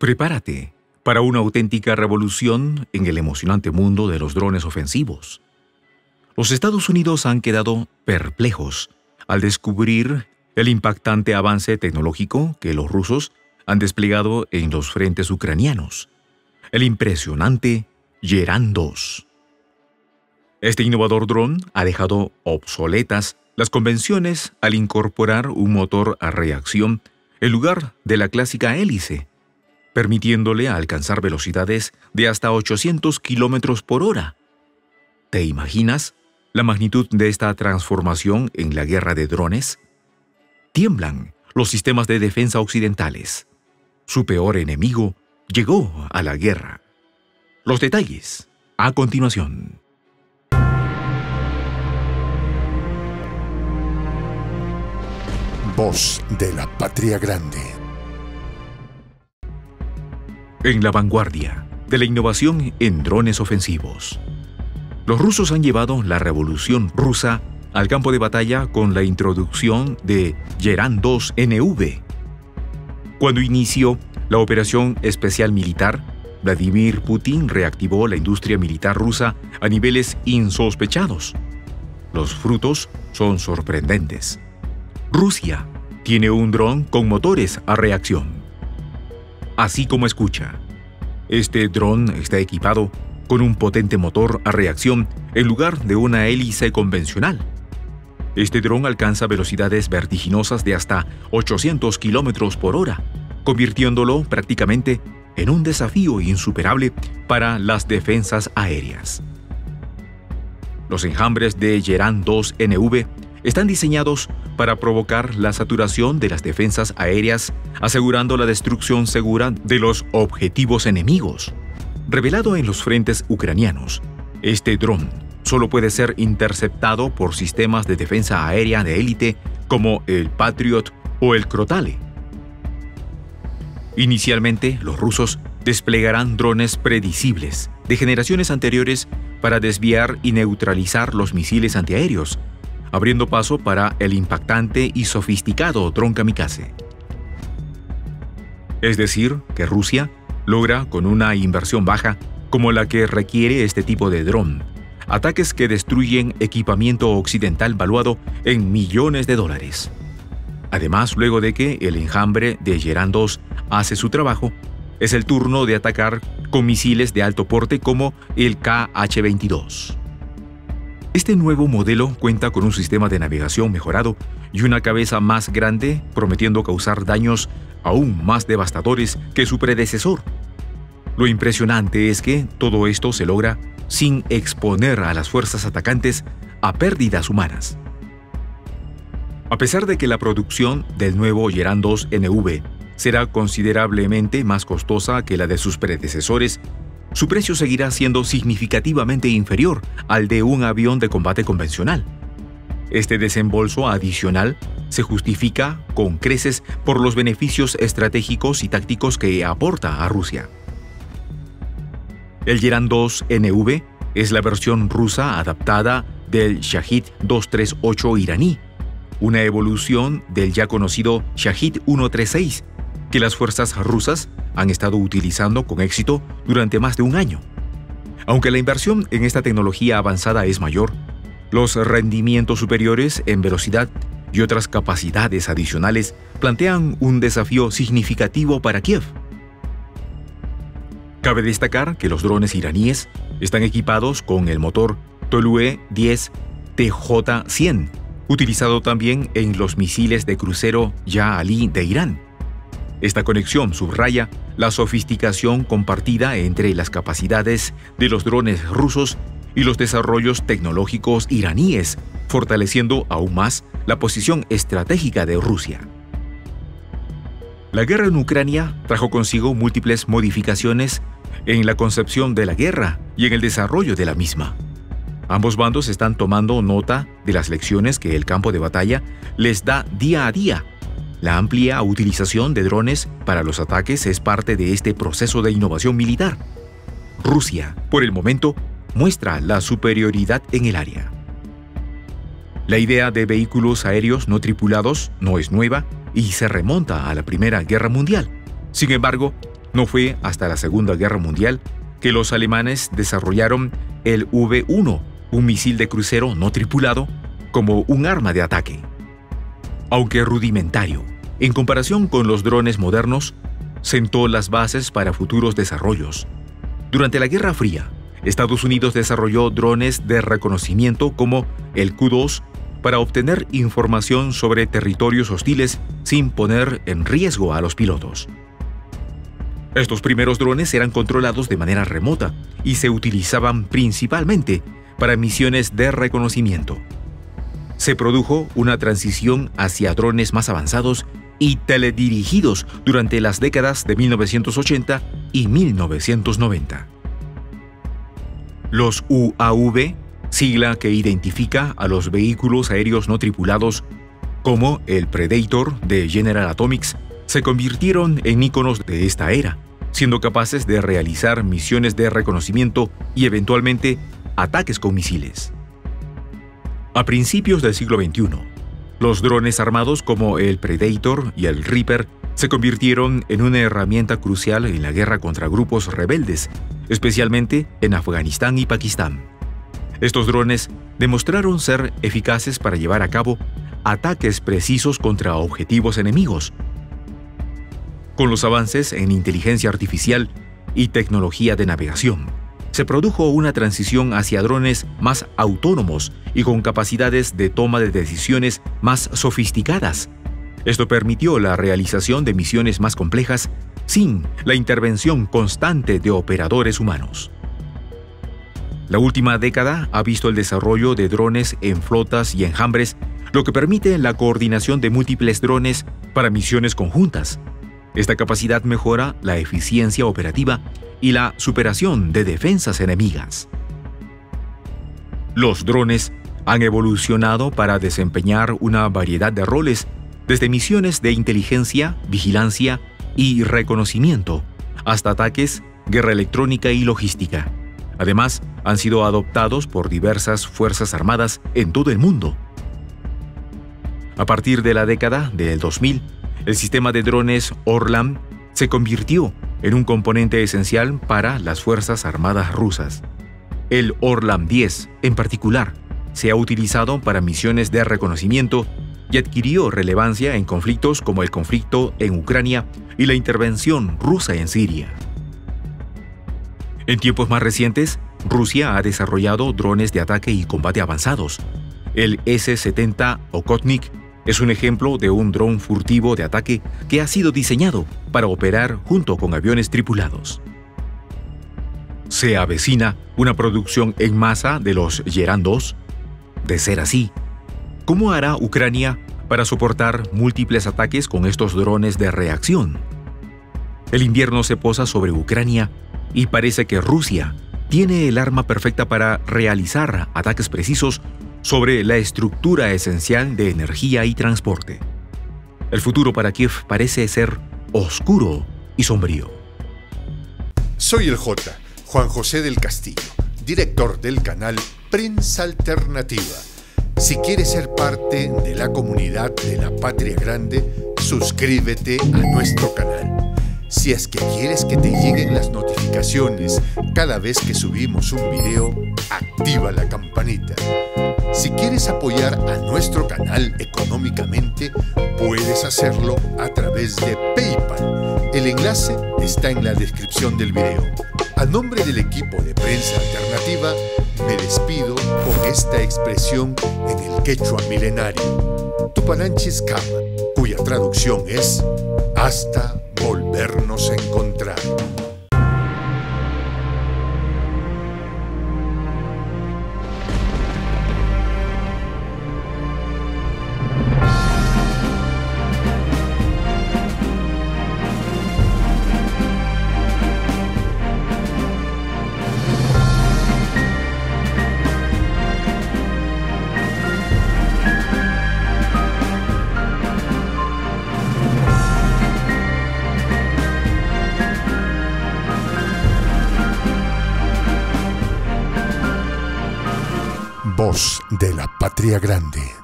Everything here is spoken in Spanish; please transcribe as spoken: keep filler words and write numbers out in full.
Prepárate para una auténtica revolución en el emocionante mundo de los drones ofensivos. Los Estados Unidos han quedado perplejos al descubrir el impactante avance tecnológico que los rusos han desplegado en los frentes ucranianos, el impresionante Gerán dos. Este innovador dron ha dejado obsoletas las convenciones al incorporar un motor a reacción en lugar de la clásica hélice, permitiéndole alcanzar velocidades de hasta ochocientos kilómetros por hora. ¿Te imaginas la magnitud de esta transformación en la guerra de drones? Tiemblan los sistemas de defensa occidentales. Su peor enemigo llegó a la guerra. Los detalles a continuación. Voz de la Patria Grande. En la vanguardia de la innovación en drones ofensivos, los rusos han llevado la revolución rusa al campo de batalla con la introducción de Gerán dos N V. Cuando inició la operación especial militar, Vladimir Putin reactivó la industria militar rusa a niveles insospechados. Los frutos son sorprendentes. Rusia tiene un dron con motores a reacción. Así como escucha, este dron está equipado con un potente motor a reacción en lugar de una hélice convencional. Este dron alcanza velocidades vertiginosas de hasta ochocientos kilómetros por hora, convirtiéndolo prácticamente en un desafío insuperable para las defensas aéreas. Los enjambres de Gerán dos N V están diseñados para provocar la saturación de las defensas aéreas, asegurando la destrucción segura de los objetivos enemigos. Revelado en los frentes ucranianos, este dron solo puede ser interceptado por sistemas de defensa aérea de élite como el Patriot o el Crotale. Inicialmente, los rusos desplegarán drones predecibles de generaciones anteriores para desviar y neutralizar los misiles antiaéreos, abriendo paso para el impactante y sofisticado dron kamikaze. Es decir, que Rusia logra, con una inversión baja como la que requiere este tipo de dron, ataques que destruyen equipamiento occidental valuado en millones de dólares. Además, luego de que el enjambre de Gerán dos hace su trabajo, es el turno de atacar con misiles de alto porte como el K H veintidós. Este nuevo modelo cuenta con un sistema de navegación mejorado y una cabeza más grande, prometiendo causar daños aún más devastadores que su predecesor. Lo impresionante es que todo esto se logra sin exponer a las fuerzas atacantes a pérdidas humanas. A pesar de que la producción del nuevo Gerán dos N V será considerablemente más costosa que la de sus predecesores, su precio seguirá siendo significativamente inferior al de un avión de combate convencional. Este desembolso adicional se justifica con creces por los beneficios estratégicos y tácticos que aporta a Rusia. El Gerán dos N V es la versión rusa adaptada del Shahid doscientos treinta y ocho iraní, una evolución del ya conocido Shahid ciento treinta y seis, que las fuerzas rusas han estado utilizando con éxito durante más de un año. Aunque la inversión en esta tecnología avanzada es mayor, los rendimientos superiores en velocidad y otras capacidades adicionales plantean un desafío significativo para Kiev. Cabe destacar que los drones iraníes están equipados con el motor Tolue diez T J cien, utilizado también en los misiles de crucero Ya Ali de Irán. Esta conexión subraya la sofisticación compartida entre las capacidades de los drones rusos y los desarrollos tecnológicos iraníes, fortaleciendo aún más la posición estratégica de Rusia. La guerra en Ucrania trajo consigo múltiples modificaciones en la concepción de la guerra y en el desarrollo de la misma. Ambos bandos están tomando nota de las lecciones que el campo de batalla les da día a día. La amplia utilización de drones para los ataques es parte de este proceso de innovación militar. Rusia, por el momento, muestra la superioridad en el área. La idea de vehículos aéreos no tripulados no es nueva y se remonta a la Primera Guerra Mundial. Sin embargo, No fue hasta la Segunda Guerra Mundial que los alemanes desarrollaron el V uno, un misil de crucero no tripulado, como un arma de ataque. Aunque rudimentario, en comparación con los drones modernos, sentó las bases para futuros desarrollos. Durante la Guerra Fría, Estados Unidos desarrolló drones de reconocimiento como el Q dos para obtener información sobre territorios hostiles sin poner en riesgo a los pilotos. Estos primeros drones eran controlados de manera remota y se utilizaban principalmente para misiones de reconocimiento. Se produjo una transición hacia drones más avanzados y teledirigidos durante las décadas de mil novecientos ochenta y mil novecientos noventa. Los U A V, sigla que identifica a los vehículos aéreos no tripulados, como el Predator de General Atomics, se convirtieron en íconos de esta era, siendo capaces de realizar misiones de reconocimiento y eventualmente ataques con misiles. A principios del siglo veintiuno, los drones armados como el Predator y el Reaper se convirtieron en una herramienta crucial en la guerra contra grupos rebeldes, especialmente en Afganistán y Pakistán. Estos drones demostraron ser eficaces para llevar a cabo ataques precisos contra objetivos enemigos. Con los avances en inteligencia artificial y tecnología de navegación, se produjo una transición hacia drones más autónomos y con capacidades de toma de decisiones más sofisticadas. Esto permitió la realización de misiones más complejas sin la intervención constante de operadores humanos. La última década ha visto el desarrollo de drones en flotas y enjambres, lo que permite la coordinación de múltiples drones para misiones conjuntas. Esta capacidad mejora la eficiencia operativa y la superación de defensas enemigas. Los drones han evolucionado para desempeñar una variedad de roles, desde misiones de inteligencia, vigilancia y reconocimiento, hasta ataques, guerra electrónica y logística. Además, han sido adoptados por diversas fuerzas armadas en todo el mundo. A partir de la década del dos mil, el sistema de drones Orlan se convirtió en un componente esencial para las Fuerzas Armadas rusas. El Orlan diez, en particular, se ha utilizado para misiones de reconocimiento y adquirió relevancia en conflictos como el conflicto en Ucrania y la intervención rusa en Siria. En tiempos más recientes, Rusia ha desarrollado drones de ataque y combate avanzados. El ese setenta Okhotnik es un ejemplo de un dron furtivo de ataque que ha sido diseñado para operar junto con aviones tripulados. ¿Se avecina una producción en masa de los Gerán dos? De ser así, ¿cómo hará Ucrania para soportar múltiples ataques con estos drones de reacción? El invierno se posa sobre Ucrania y parece que Rusia tiene el arma perfecta para realizar ataques precisos sobre la estructura esencial de energía y transporte. El futuro para Kiev parece ser oscuro y sombrío. Soy el J, Juan José del Castillo, director del canal Prensa Alternativa. Si quieres ser parte de la comunidad de la Patria Grande, suscríbete a nuestro canal. Si es que quieres que te lleguen las notificaciones cada vez que subimos un video, activa la campanita. Si quieres apoyar a nuestro canal económicamente, puedes hacerlo a través de PayPal. El enlace está en la descripción del video. A nombre del equipo de Prensa Alternativa, me despido con esta expresión en el quechua milenario, Tupananchis Kama, cuya traducción es hasta volvernos a encontrar. Voz de la Patria Grande.